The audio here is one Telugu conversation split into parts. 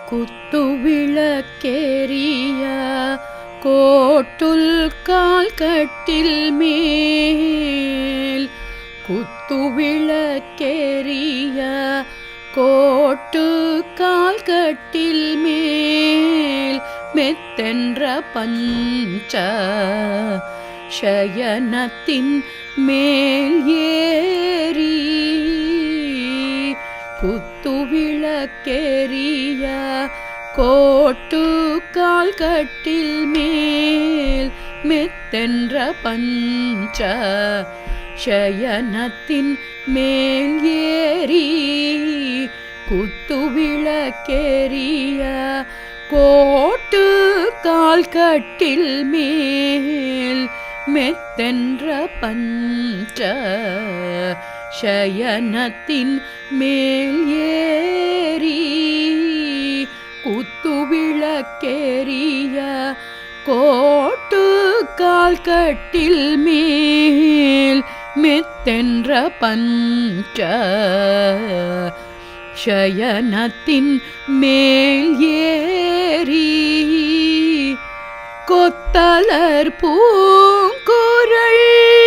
குத்துவிளக்கேறிய கோட்டுல் கால் கட்டில் மேல் குத்துவிளக்கேறிய கோட்டு கால் கட்டில் மேல் மெத்தென்ற பஞ்ச சயனத்தின் மேல் ஏறி குத்துவிளக்கேறிய கோட்டு கால் கட்டில் மேல் மெத்தென்ற பஞ்ச சயனத்தின் மேல் ஏறி குத்துவிளக்கேறிய கோட்டு கால் கட்டில் மேல் மெத்தென்ற பஞ்ச சயனத்தின் மேல் ஏறி குத்துவிளக்கேறிய கோட்டு கால் கட்டில் மேல் மெத்தென்ற பஞ்ச சயனத்தின் மேல் ஏறி கொத்தலர் பூங்குரல்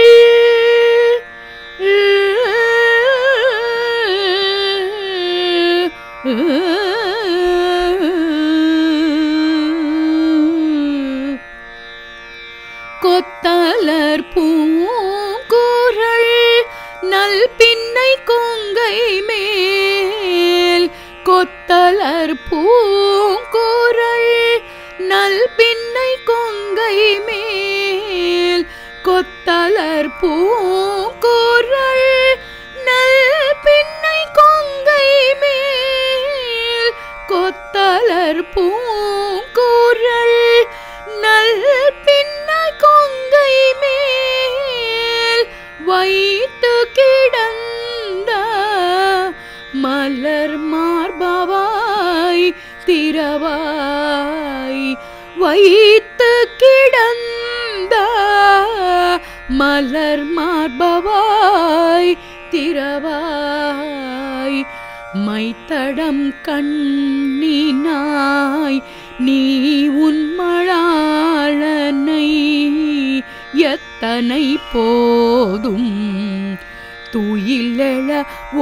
கொத்தலர் பூங்குரல் நல் பின்னை கொங்கை மேல் கொத்தலர் பூங்குரல் நல் பின்னை கொங்கை மேல் கொத்தலர் பூங்குரல் நல் பின்னை கொங்கை மேல் கொத்தலர் பூங்குரல் நல் பின்னை கொங்கை மேல் வைத்து கிடந்த மலர் மார்பவாய் திரவாய் வைத்து கிடந்த மலர் மார்பவாய் திரவாய் மைத்தடம் கண்ணினாய் நீ உன் மழாளனை எத்தனை போதும் துயிலெழ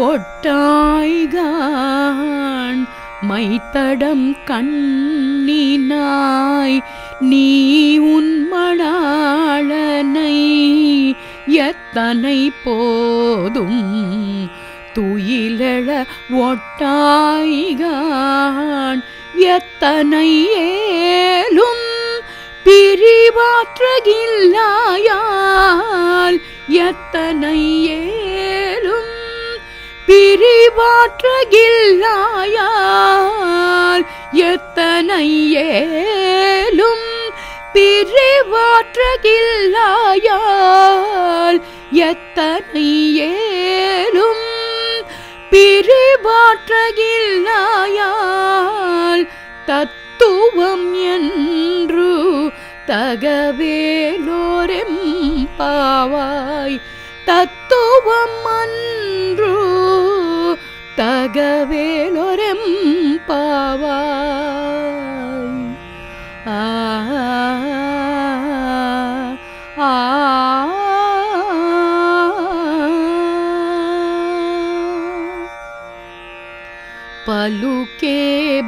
ஒட்டாய்கான் மைத்தடம் கண்ணினாய் நீ உன் மணாளனை எத்தனை போதும் துயிலெழ ஒட்டாய்கான் எத்தனை ஏலும் பிரிவாற்றகில்லாயால் எத்தனை ஏலும் பிரிவாற்றகில்லாயால் எத்தனை ஏலும் பிரிவாற்றகில்லாயால் எத்தனை ஏலும் பிரிவாற்றகில்லாயால் தத்துவம் என்று தகவேலோரெம்பாவாய் தத்துவம் அன்று தகவேலோரெம்பாவாய் ஆ ஆ పలుకే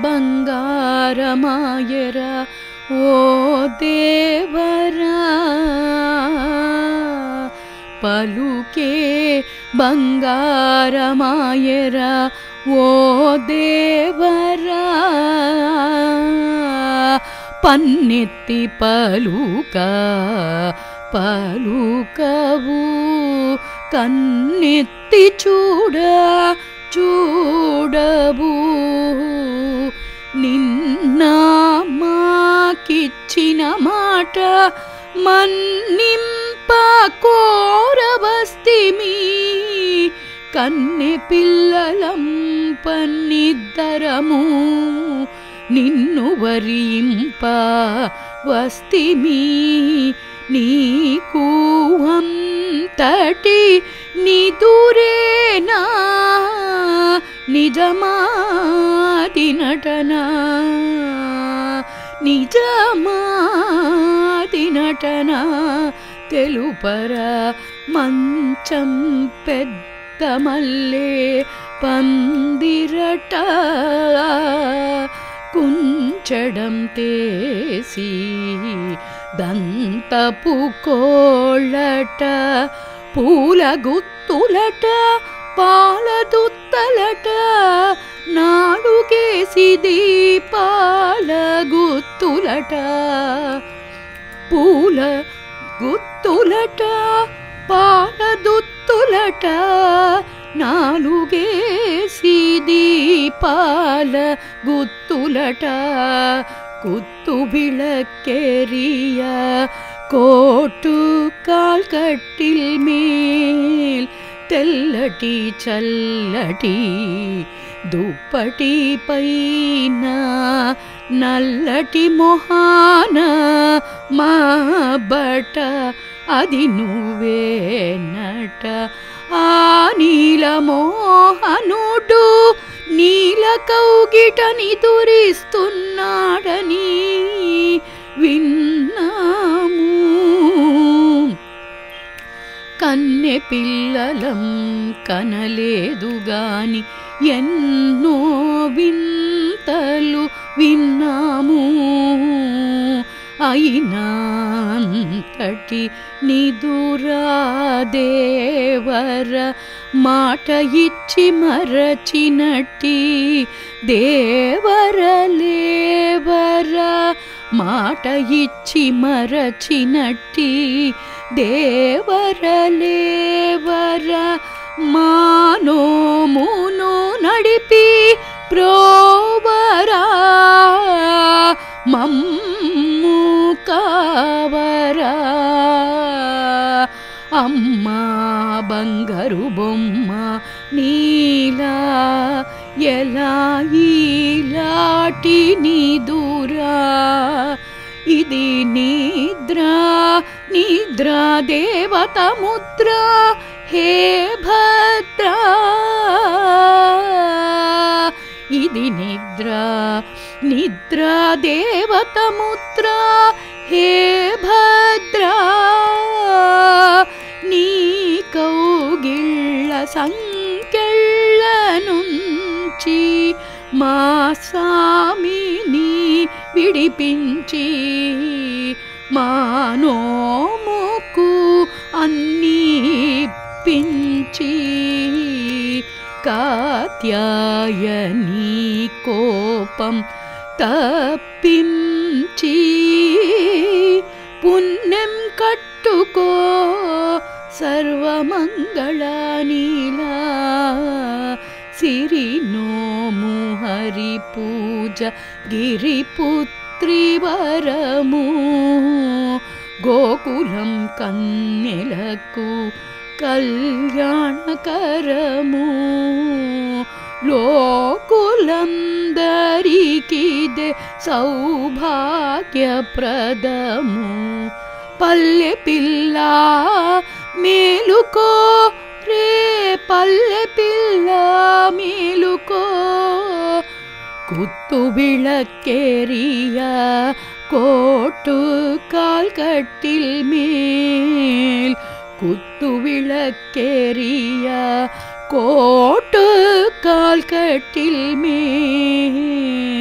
బంగారమాయరా ఓ దేవరా పలుకే బంగారమాయరా ఓ దేవరా పన్నెత్తి పలుక పలుకవు కన్నెత్తి చూడ చూడవు నిన్న మాకిచ్చిన మాట మన్నింప కోరవస్తిమి కన్నె పిల్లలం పన్నిద్దరము నిన్ను వరింప వస్తిమి నీకు అంతటి నిదురేనా నిజమాది నటన నిజమాది నటన తెలుపరా మంచం పెద్ద మల్లె పందిరట కుంచడం తేసి దంతపు కోళ్ళట పూల గుత్తులట పాలదుత్తలట నాలుగేసి దీపాల గుత్తులట పూల గుత్తులట పాలదుత్తులట నాలుగేసి దీపాల గుత్తులట குத்து விளக்கெரிய கோட்டு கால் கட்டில் மேல் తెల్లటి చల్లటి దుప్పటి పైన నల్లటి మొహాన మా బట అది నువ్వేనట ఆ నీల మోహనుడు నీల కౌగిటని దురిస్తున్నాడని విన్నాము కన్నె పిల్లలం కనలేదు గాని ఎన్నో వింతలు విన్నాము అయినంతటి నిదురాదేవర మాట ఇచ్చి మరచినట్టి దేవరలేవర మాట ఇచ్చి మరచినట్టి దేవరలేవర మానోమును నడిపి ప్రోవరా మమ్ము కావరా అమ్మా బంగారు బొమ్మ నీలా ఎలా ఈలాటి నిదురా ఇది నిద్రా నిద్రా దేవత ముద్ర హే భద్రా ఇది నిద్రా నిద్రా దేవత ముద్ర హే భద్రా నీ కౌగిళ్ళ సంకెళ్ళ నుంచి మా స్వామిని విడిపించి మా నోముకు అన్నిపించి కాత్యాయని కోపం తప్పించి పుణ్యం కట్టుకో సర్వమంగళానీలా సిరి నోము హరి పూజ గిరిపుత్రి వరము గోకులం కన్నెలకు కళ్యాణకరము లోకులందరికీదే సౌభాగ్యప్రదము పల్లె పిల్ల మేలుకో రే పల్లె పిల్ల మేలుకో குத்து விளக்கேறிய கோட்டு கால் கட்டில் மேல் குத்து விளக்கேறிய கோட்டு கால் கட்டில் மேல்